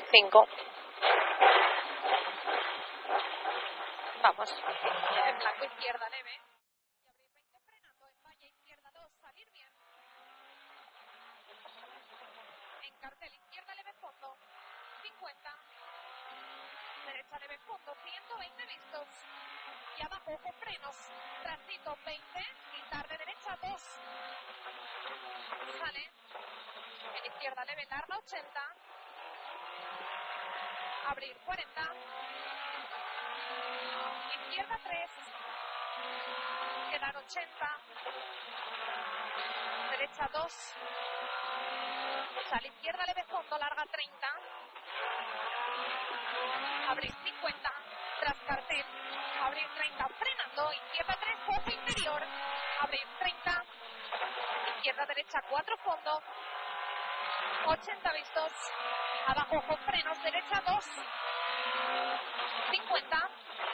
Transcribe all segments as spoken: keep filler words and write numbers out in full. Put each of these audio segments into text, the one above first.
cinco. Vamos. En blanco izquierda leve. Y abrir veinte frenando. En valla izquierda dos. Salir bien. En cartel izquierda leve fondo. cincuenta. Derecha leve fondo. ciento veinte vistos. Y abajo con frenos. Trasito veinte. Y tarde derecha dos. Sale. En izquierda leve larga ochenta. Abrir cuarenta. Izquierda tres. Quedar ochenta. Derecha dos. Sale izquierda leve fondo larga treinta. Abrir cincuenta. Tras cartel. Abrir treinta. Frenando. Izquierda tres. Ojo interior. Abrir treinta. Izquierda derecha cuatro fondo. ochenta vistos. Abajo con frenos. Derecha dos. cincuenta.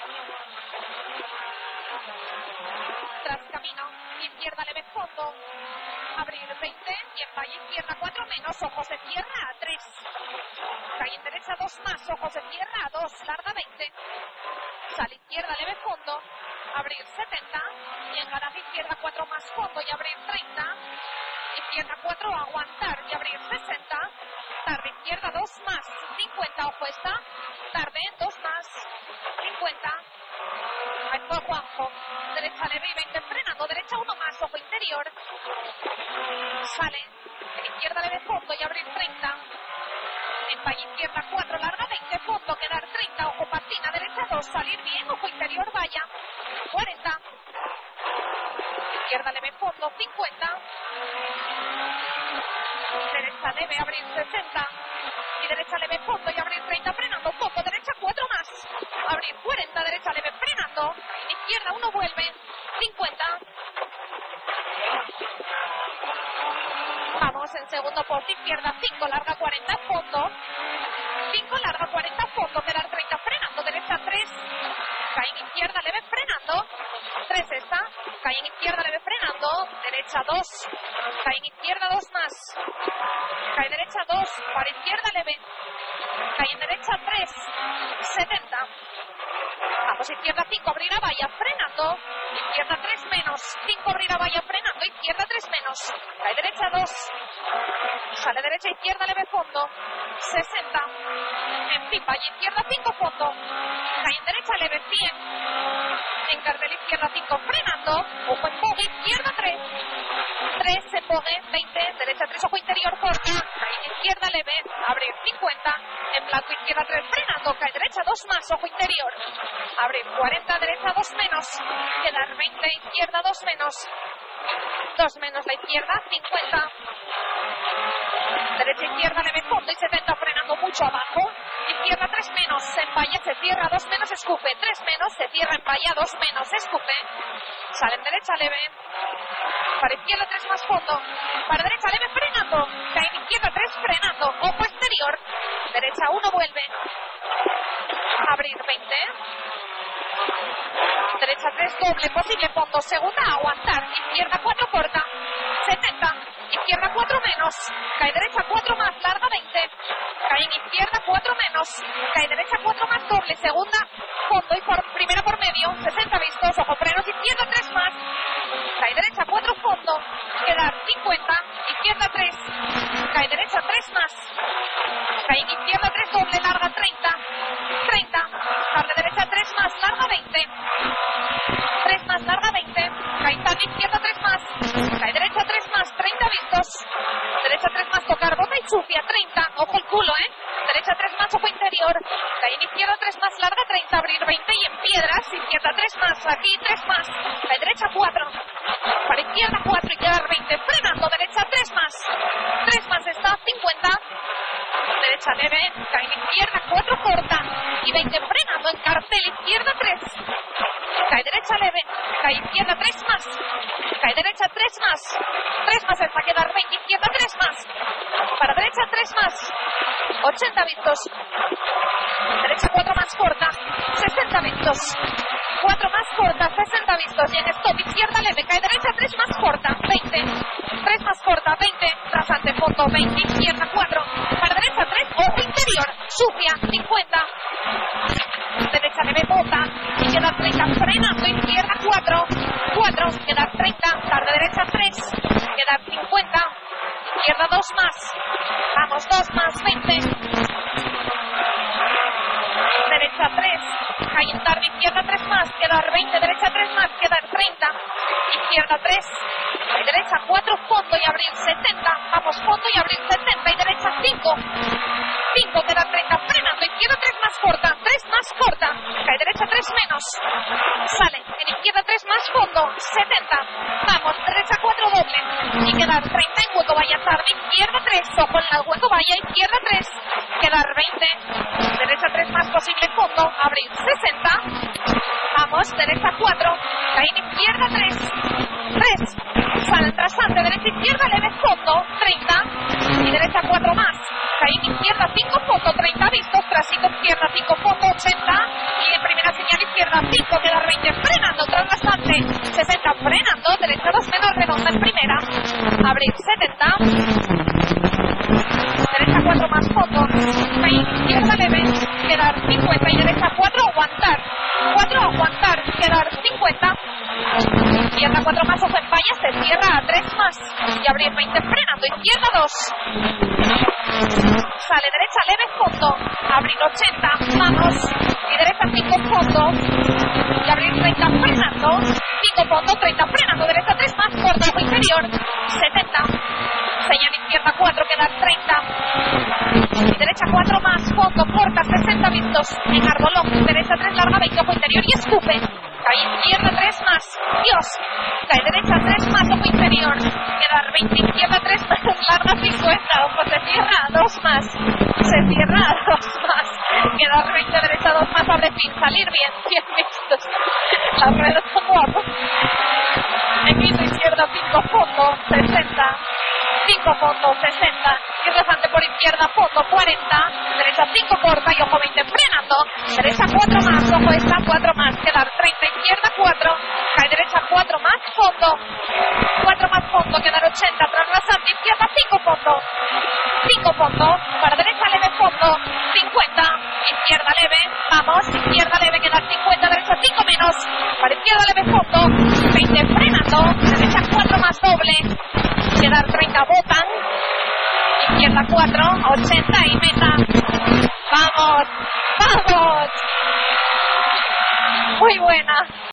Tras camino. Izquierda leve fondo. Abrir veinte. Y en valla izquierda cuatro menos. Ojos de tierra a tres. Calle en derecha dos más. Ojos de tierra a dos. Larga veinte. Sale izquierda leve fondo. Abrir setenta. Y en garaje izquierda cuatro más fondo. Y abrir treinta. Izquierda cuatro. Aguantar. Y abrir sesenta. Tarde izquierda dos más. cincuenta. Ojo esta. Tarde dos más. cincuenta. Ahí fue Juanjo. Derecha leve y veinte frenando. Derecha uno más. Ojo interior. Sale. En izquierda leve fondo y abrir treinta. En valla izquierda cuatro. Larga veinte. Fondo. Quedar treinta. Ojo patina. Derecha dos. Salir bien. Ojo interior. Valla. cuarenta. Izquierda leve fondo. cincuenta. Derecha leve. Abrir sesenta. Y derecha leve fondo y abrir treinta frenando. Fondo. Derecha cuatro más. Abrir cuarenta. Derecha leve frenando. Izquierda uno vuelve. cincuenta. Vamos en segundo poste. Izquierda cinco. Larga cuarenta. Fondo. cinco. Larga cuarenta. Fondo. Quedar treinta frenando. Derecha tres. Cae en izquierda leve frenando. tres esta. Cae en izquierda leve frenando. Derecha dos. Cae en izquierda dos más. Cae derecha dos. Para izquierda leve. Cae en derecha tres. setenta. Vamos izquierda cinco. Abrir a valla frenando. Izquierda tres menos. cinco. Abrir a valla frenando. Izquierda tres menos. Cae derecha dos. Sale derecha izquierda leve fondo. sesenta. En fin, valla izquierda cinco fondo. Cae en derecha leve cien. En cartel izquierda cinco frenando. Ojo empuje. Izquierda tres. tres empuje. veinte. Derecha tres. Ojo interior corta. Cae en izquierda leve. Abrir cincuenta. En blanco izquierda tres frenando. Cae derecha dos más. Ojo interior. Abrir cuarenta. Derecha dos menos. Quedar veinte. Izquierda dos menos. dos menos la izquierda. cincuenta. Derecha izquierda leve fondo y setenta frenando mucho abajo. Izquierda tres menos, en valla se cierra, dos menos escupe, tres menos, se cierra en valla, dos menos escupe. Sale en derecha leve. Para izquierda tres más fondo. Para derecha leve frenando. Cae en izquierda tres frenando. Ojo exterior. Derecha uno vuelve. Abrir veinte. Derecha tres doble, posible fondo. Segunda aguantar. Izquierda cuatro corta. setenta. Izquierda cuatro menos. Cae derecha cuatro más. Larga veinte. Cae en izquierda cuatro menos. Cae derecha cuatro más doble. Segunda fondo y por primera por medio. sesenta vistos. Ojo frenos. Izquierda tres más. Cae derecha cuatro fondo. Quedar cincuenta. Izquierda tres. Cae derecha tres más. Cae en izquierda tres doble. Larga treinta. treinta. Tarde derecha tres más. Larga veinte. tres más. Larga veinte. Cae tarde izquierda tres más. Cae derecha tres más. treinta vistos. Derecha tres más. Tocar bota y sucia. treinta. Ojo el culo, eh. Derecha tres más. Ojo interior. Cae en izquierda tres más. Larga treinta. Abrir veinte y en piedras. Izquierda tres más. Aquí tres más. Cae derecha cuatro. Para izquierda cuatro y quedar veinte. Frenando. Derecha tres más. tres más está. cincuenta. Derecha leve. Cae en izquierda cuatro corta. Y veinte frenando en cartel. Izquierda tres. Cae derecha leve. Cae izquierda tres más. Cae derecha tres más. tres más hasta quedar veinte. Izquierda tres más. Para derecha tres más. ochenta vistos. Derecha cuatro más corta. sesenta vistos. cuatro más corta. sesenta vistos. Y en stop izquierda leve. Cae derecha tres más corta. veinte. tres más corta. veinte. Rasante fondo. veinte. Izquierda cuatro. Para derecha tres. Ojo interior. Sub. dos más. Vamos, dos más, veinte. Derecha tres. Calle tarde, izquierda tres más. Quedar veinte. Derecha tres más. Quedar treinta. Izquierda tres. Y derecha cuatro, fondo y abrir setenta. Vamos, fondo y abrir setenta. Y derecha cinco. cinco, queda treinta. Frenando. Izquierda tres más corta. tres más corta. Cae derecha tres menos. Sale. En izquierda tres más fondo. setenta. Vamos, derecha cuatro doble. Y quedar treinta en hueco valla tarde. Izquierda tres. Ojo en la hueco valla. Izquierda tres. Quedar veinte. Derecha tres más posible fondo. Abrir sesenta. Vamos, derecha cuatro. Cae en izquierda tres. tres. Sale trasante. Derecha izquierda leve fondo. treinta. Y derecha cuatro más. Cae en izquierda cinco fondo. treinta vistos. Trasito izquierda cinco fondo. ochenta. Y en primera señal izquierda cinco. Quedar veinte. Frenando. Tras bastante. sesenta. Frenando. Derecha dos menos. Redonda en primera. Abrir setenta. Derecha cuatro más fondo. Cae en izquierda leve. Quedar cincuenta. Y derecha cuatro. Aguantar. cuatro. Aguantar. Quedar cincuenta. Izquierda cuatro más. Ojo en valla. Se cierra a tres más. Y abrir veinte. Frenando. Izquierda dos. Sale derecha leve fondo. Abrir ochenta. Vamos. Y derecha cinco fondo. Y abrir treinta. Frenando. cinco fondo. treinta. Frenando. Derecha tres más. Corta. Ojo interior. setenta. Señal izquierda cuatro. Quedar treinta. Y derecha cuatro más. Fondo. Corta. sesenta vistos. En arbolón. Derecha tres larga. veinte. Ojo interior. Y escupe. Cae izquierda tres más. Dios. Cae derecha tres más. Ojo interior. Quedar veinte. Izquierda tres más. Larga cincuenta. Ojo se cierra. dos más. Se cierra. dos más. Quedar veinte. Derecha dos más. Abre fin. Salir bien. cien vistos. Las ruedas son guapos. En piso izquierda cinco fondo. sesenta. cinco fondo. sesenta. Y rozante por izquierda fondo. cuarenta. Derecha cinco corta. Y ojo veinte. Frenando. Derecha cuatro más. Ojo esta cuatro más. Quedar treinta. Izquierda cuatro. Cae derecha cuatro más. Fondo. cuatro más fondo. Quedar ochenta. Tras rasante. Izquierda cinco fondo. cinco fondo. Para derecha leve fondo. cincuenta. Izquierda leve. Vamos. Izquierda leve. Quedar cincuenta. Derecha cinco menos. Para izquierda leve fondo. veinte. Frenando. Derecha cuatro más doble. Quedar treinta. Botan. Izquierda cuatro. ochenta. Y meta. Vamos. Vamos. Muy buena.